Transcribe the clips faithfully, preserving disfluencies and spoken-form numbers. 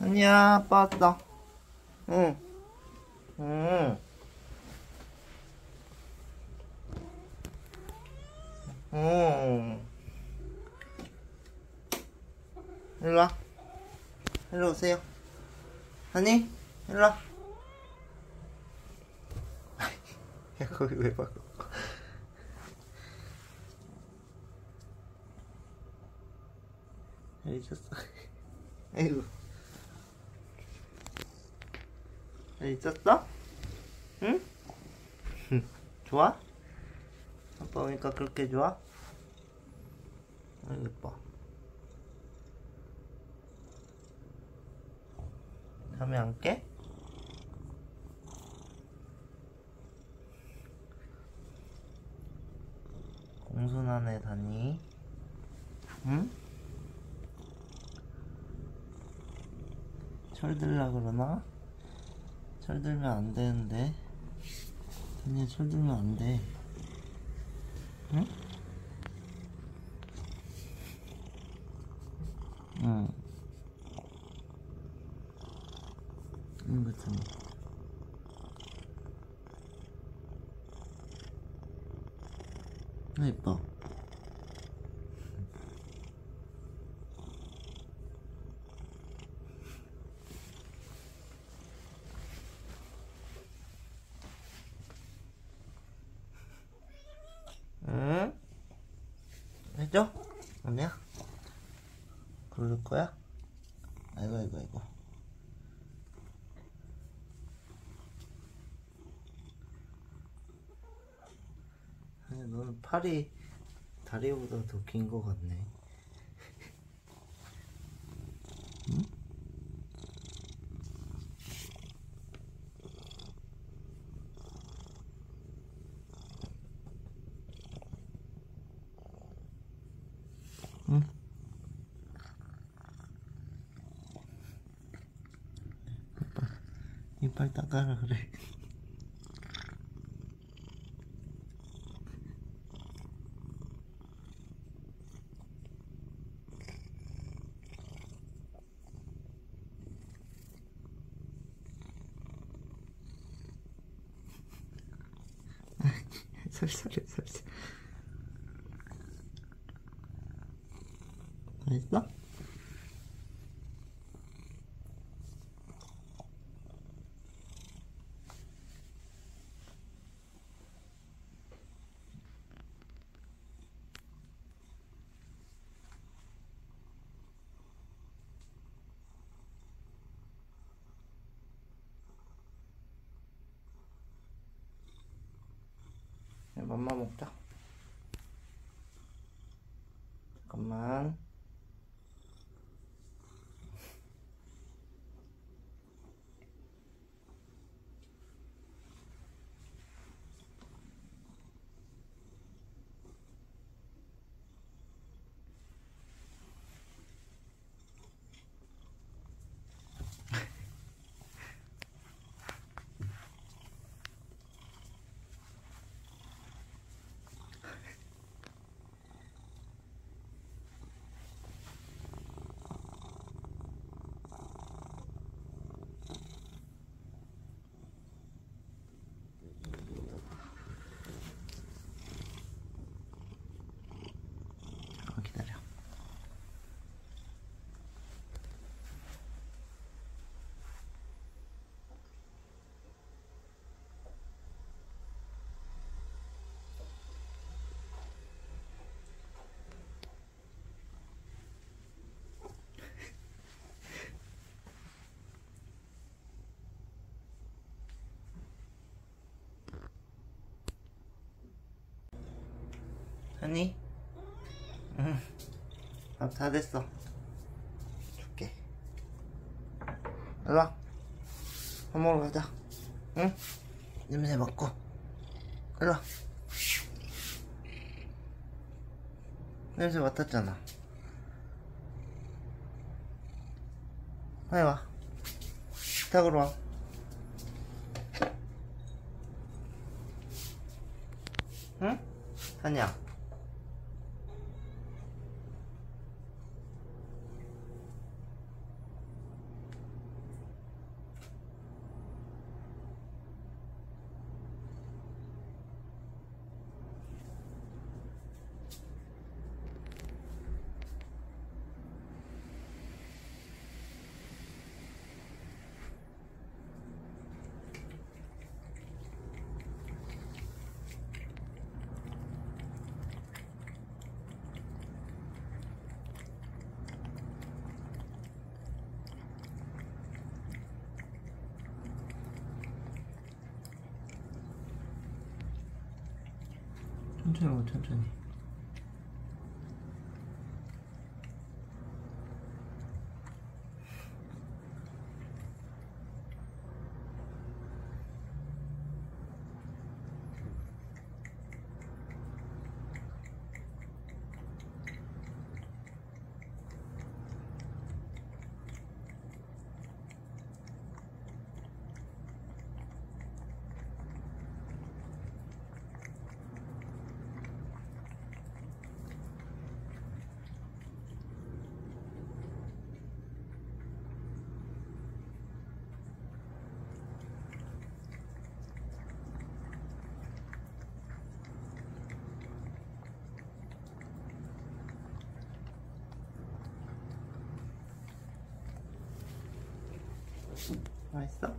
아니야, 아빠 왔다. 응. 응. 응. 일로 와. 일로 오세요. 아니, 일로 와. 야, 거기 왜 봐? 잘 있었어. 아이고. 잘 있었어? 응? 좋아? 아빠 오니까 그렇게 좋아? 아이고, 예뻐. 잠이 안 깨? 공손한 애 다니? 응? 철들라 그러나? 철들면 안 되는데. 다니 철들면 안 돼. 응? 응. 응, 그렇잖아. 아, 예뻐. 응? 해줘? 아니야? 그럴 거야? 아이고, 아이고, 아이고. 아니, 너는 팔이 다리보다 더 긴 거 같네. 응? 응? 이빨 닦아라 그래. 설설해 설설. 다 했어? 야, 맘마 먹자. 잠깐만. 잠깐 기다려. 하니? 응. 밥 다 됐어. 줄게. 일로 와. 밥 먹으러 가자. 응? 냄새 맡고. 일로 와. 냄새 맡았잖아. 빨리 와. 식탁으로 와. 응? 하냐? 천천히 먹어, 천천히. 맛있어?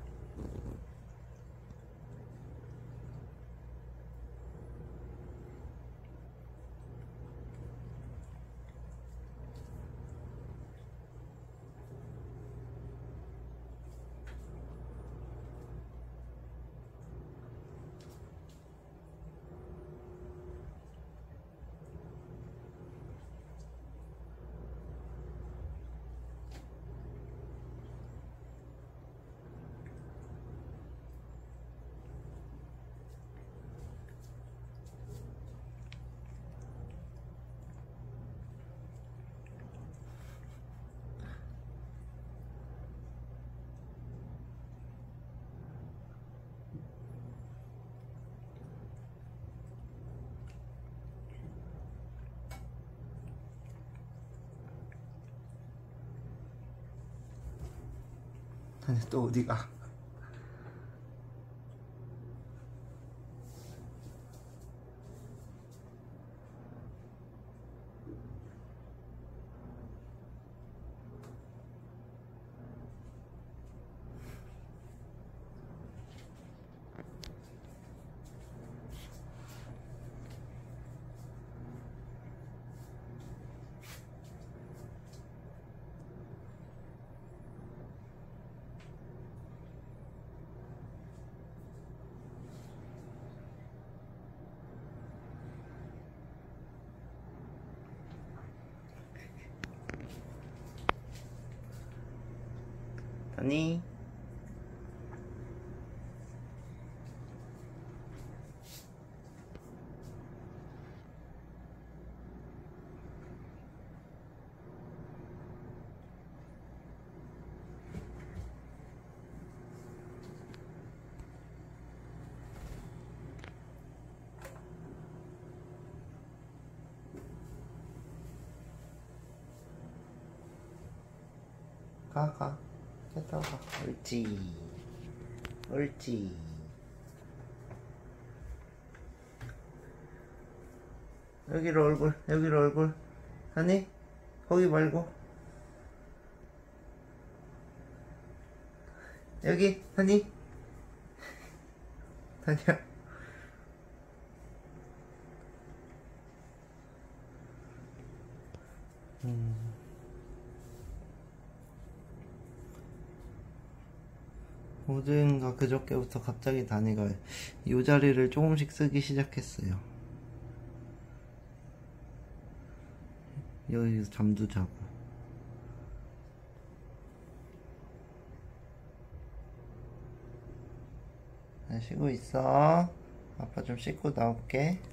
아니, 또 어디가? 아니, 가, 가. 됐다, 가. 옳지. 옳지. 여기로 얼굴, 여기로 얼굴. 하니? 거기 말고. 여기, 하니? 다녀. 음. 어젠가 그저께부터 갑자기 다니가 이 자리를 조금씩 쓰기 시작했어요. 여기서 잠도 자고. 잘 쉬고 있어. 아빠 좀 씻고 나올게.